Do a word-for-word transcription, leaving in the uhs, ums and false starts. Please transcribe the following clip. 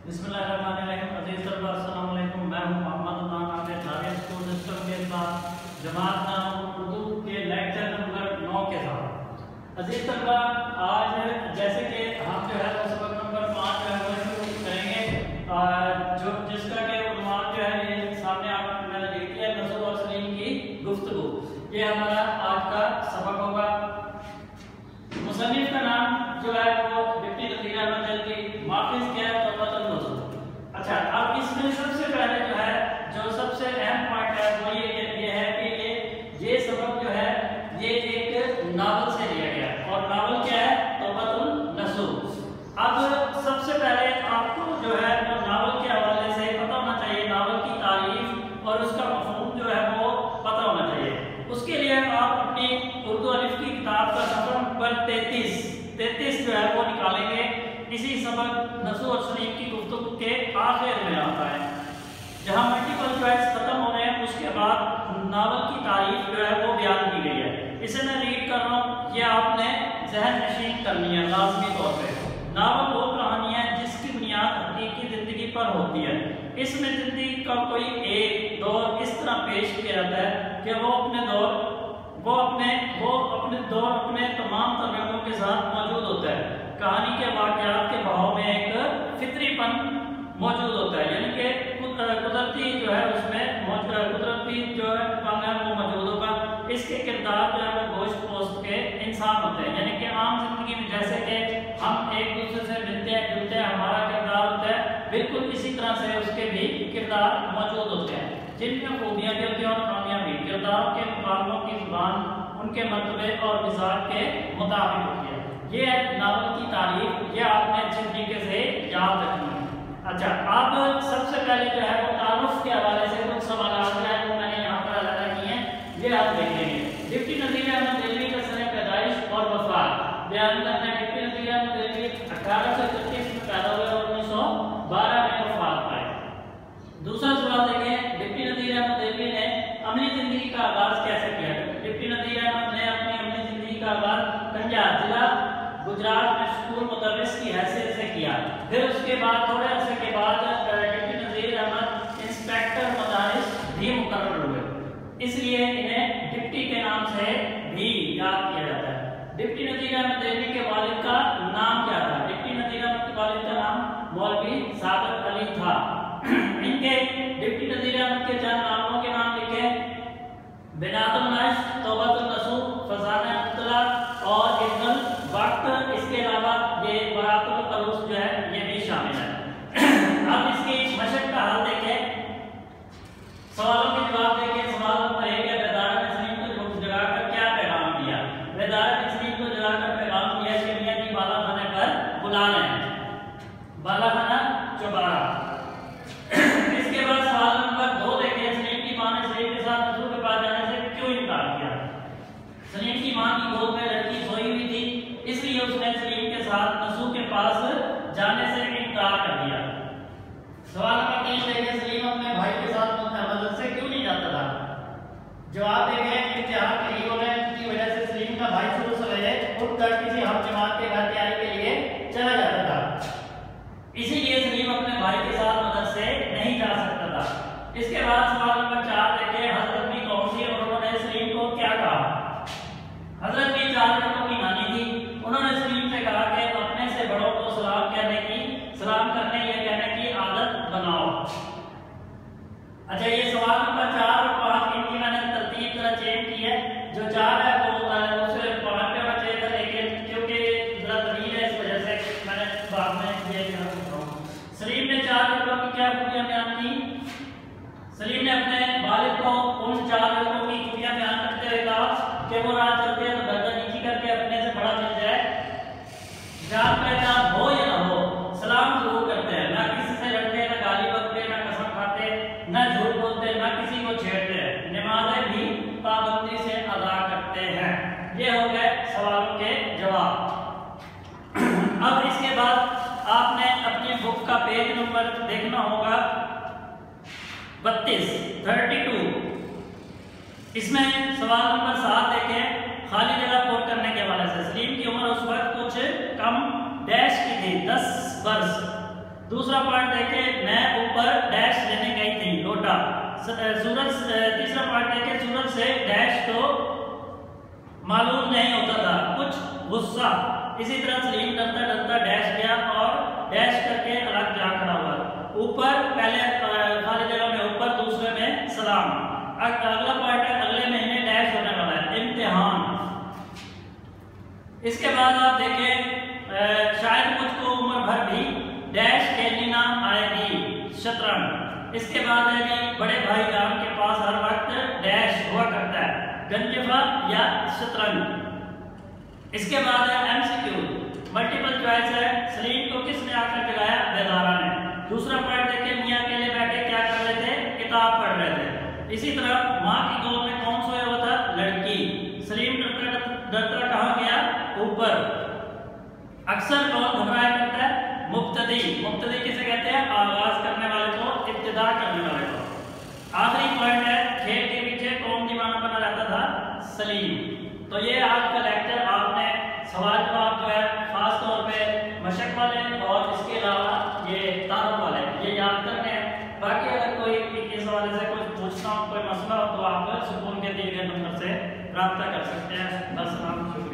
बिस्मिल्लाहिर्रहमानिर्रहीम। अज़ीज़ तलबा अस्सलाम वालेकुम। मैं हूं मोहम्मद उस्मान आबिद नाविया स्कूल सिस्टम के साथ जमात नाम उर्दू के लेक्चर नंबर नौ के साथ। अज़ीज़ तलबा, आज जैसे कि हम जो है वो सबक नंबर पाँच जो है वो शुरू करेंगे, जो जिसका के उन्वान जो है ये सामने आप मैंने लिख दिया, नस्ल और सलीम की गुफ्तगू। ये हमारा आज का सबक होगा। मुसन्निफ का नाम जो है वो डिप्टी नज़ीर अहमद जल्दी माफिज क्या है तो पता नज़र। अच्छा, अब इसमें सबसे पहले जो है जो सबसे अहम पॉइंट है वो ये ये है कि ये ये सबक जो है ये एक नावल से लिया गया है और नावल क्या है तौबतुन नसूह। अब सबसे पहले आपको जो है वो नावल के हवाले से पता होना चाहिए, नावल की तारीफ और उसका मफहूम जो है वो पता होना चाहिए। उसके लिए आप अपनी उर्दू अलिफ की किताब का सफर नंबर तैंतीस तैंतीस जो है वो निकालेंगे। इसी सबक नस्ल और सलीम की गुफ्तगू के आखिर में आता है, जहां मल्टीपल चॉइस खत्म हो रहे हैं, उसके बाद नावल की तारीफ जो है वो बयान की गई है। इसे मैं रीड कर रहा हूँ, ये आपने जहन नशीन करनी है लाजमी तौर पे। नावल वो कहानी है जिसकी बुनियाद हकीकी जिंदगी पर होती है। इसमें जिंदगी का कोई एक दौर इस तरह पेश किया जाता है कि वो अपने दौर वो अपने वो अपने दौर अपने तमाम तर्जुमों के साथ मौजूद होता है। कहानी के वाक़यात के बहाव में एक फितरीपन मौजूद होता है, यानी कि कुदरती जो है उसमें कुदरती जो है पन है वो मौजूद होगा। इसके किरदार जो है वो गोश्त पोस्ट के इंसान होते हैं, यानी कि आम जिंदगी में जैसे कि हम एक दूसरे से मिलते हैं जुलते हैं, हमारा किरदार होता है, बिल्कुल इसी तरह से उसके भी किरदार मौजूद होते हैं, जिनमें खूबियाँ भी होती हैं और खामियाँ भी। किरदारों के मुकालमों की जुबान उनके मर्तबे और मिजाज के मुताबिक होती है। ये है नावल की तारीफ, ये आपने अच्छे तरीके से याद रखना है। अच्छा, अब सबसे पहले जो है वो तारुफ के हवाले से कुछ सवाल जो है वो मैंने यहाँ पर अदा किए हैं, ये आप देखेंगे। डिप्टी नज़ीर अहमद दिल्ली का सने पैदाइश और वफात बयान करना है। डिप्टी नज़ीर अहमद दिल्ली अठारह सौ इकतीस में पैदा हुए और उन्नीस सौ बारह में वफात पाए। दूसरा सवाल देखें, डिप्टी नज़ीर अहमद दिल्ली ने अमली जिंदगी का आगाज कैसे किया? डिप्टी नज़ीर अहमद ने अपनी अमली जिंदगी का आगाज पंजाब जिला गुजरात में स्कूल मुदर्रिस की हैसियत से किया। फिर उसके बाद थोड़े अरसे के बाद डिप्टी नज़ीर अहमद इंस्पेक्टर मदारिस भी मुकर्रर हुए, इसलिए इन्हें डिप्टी के नाम से भी याद किया जाता है। डिप्टी नज़ीर अहमद दिल्ली के वालिद का नाम क्या था? डिप्टी नज़ीर अहमद के वालिद का नाम मौलवी सादत अली था। इनके डिप्टी नज़ीर अहमद के चंद नामों के नाम लिखे, बिनातुन नश्र, तौबतुन नसूह, फज़ाना मुतला और इब्नुल वक्त। इसके अलावा ये बरातुल कलूस जो है ये भी शामिल है। अब इसकी मशक का हल देखें, सवालों के जवाब देखें। सवाल नंबर एक है, बेदारा तस्लीम को जगाकर क्या पैगाम दिया? बेदारा तस्लीम को जगाकर पैगाम दिया कि मियां जी बाला खाने पर बुला लें, बाला खाना चौबारा। इसके बाद सवाल नंबर दो देखें, सलीम की मां ने सलीम के साथ नसूह के पास जाने से क्यों इनकार किया? सलीम की मां की गोद में लड़की सोई हुई थी, इसलिए उसने सलीम के साथ नसूह के पास जाने से इनकार कर दिया। सवाल नंबर तीन देखें, सलीम अपने भाई के साथ मदद से क्यों नहीं जाता था? जवाब देखें, इम्तिहान करीब होने की वजह से सलीम का भाई शुरू सवेरे उठकर किसी हम जमात के घर तैयारी के लिए चला जाता था, इसीलिए सलीम अपने भाई के साथ मदद से नहीं जा सकता था। इसके बाद सवाल नंबर चार देखें, हजरत भी कौन सी और उन्होंने सलीम को क्या कहा? हजरत भी चार लड़कों की नानी थी, उन्होंने सलीम से कहा कि अपने से बड़ों को सलाम कहने की सलाम करने या कहने की आदत बनाओ। अच्छा, ये सवाल नंबर चार और पाँच इनकी मैंने तरतीब जरा चेंज की है। जो चार है वो उसे पाँच पे होना चाहिए था, लेकिन क्योंकि जरा तवील है इस वजह से मैंने बाद में ये सलीम ने चार लड़कों की क्या खूबियां बयान की? सलीम ने अपने वालिद को उन चार लड़कों की खूबियां बयान करते हुए कहा कि वो रात चलते हैं तो गर्दन नीची करके अपने से बड़ा मिल जाए, जान पहचान हो या ना हो, सलाम जरूर करते हैं, ना किसी से लड़ते, ना गाली बकते, ना कसम खाते, ना झूठ बोलते, ना किसी को छेड़ते हैं, नमाजें भी पाबंदी से अदा करते हैं। ये हो गए सवालों के जवाब। अब इसके बाद आपने अपनी बुक का पेज नंबर देखना होगा बत्तीस थर्टी टू। इसमें सवाल नंबर सात देखें, खाली जगह पूर्ण करने के हवाले से। सलीम की उम्र उस वक्त कुछ कम डैश की थी, दस वर्ष। दूसरा पॉइंट देखें, मैं ऊपर डैश लेने गई थी, लोटा। सूरज, तीसरा पॉइंट देखें, सूरज से डैश तो मालूम नहीं होता था, कुछ गुस्सा। इसी तरह सलीम डरता डरता डैश गया और डैश करके अलग जा खड़ा हुआ। ऊपर पहले खाली जगह में ऊपर, दूसरे में सलाम। अगला पॉइंट है, अगले महीने डैश होने वाला है, इम्तिहान। इसके बाद आप देखें, शायद मुझको उम्र भर भी डैश खेलनी ना आएगी, शतरंज। इसके बाद है जी, बड़े भाई जान के पास हर वक्त डैश हुआ करता है, गंजफा या शतरंज। इसके बाद है एमसीक्यू, मल्टीपल चॉइस है, सलीम को किसने आकर जगाया, बेदारा ने। दूसरा पॉइंट देखिए, मियां अकेले बैठे क्या कर रहे थे, किताब पढ़ रहे थे। इसी तरह माँ की गोद में कौन सोया हुआ था, लड़की। सलीम डरता डरता कहाँ गया, ऊपर। अक्सर कौन घबराया करता है, मुब्तदी। मुब्तदी किसे कहते हैं, आगाज करने वाले को, इब्तिदा करने वाले को। आखिरी पॉइंट है, खेल के पीछे कौन दीवाना बना रहता था, सलीम। तो ये आज का लेक्चर आपने सवाल जवाब जो है खास तौर पे मशक वाले और इसके अलावा ये तारुफ वाले ये याद करने हैं। बाकी अगर कोई इस हवाले से कुछ पूछना हो, कोई मसला हो, तो आप सुकून के दिए गए नंबर से रब्ता कर सकते हैं। बस आप